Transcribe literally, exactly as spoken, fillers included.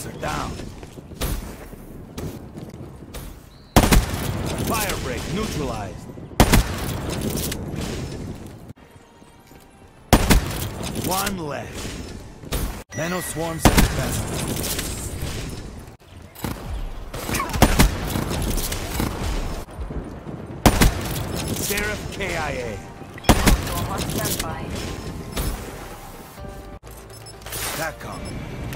are down. Fire break neutralized. One left. Nano swarms at the best. Seraph K I A. Hostile on standby. SATCOM.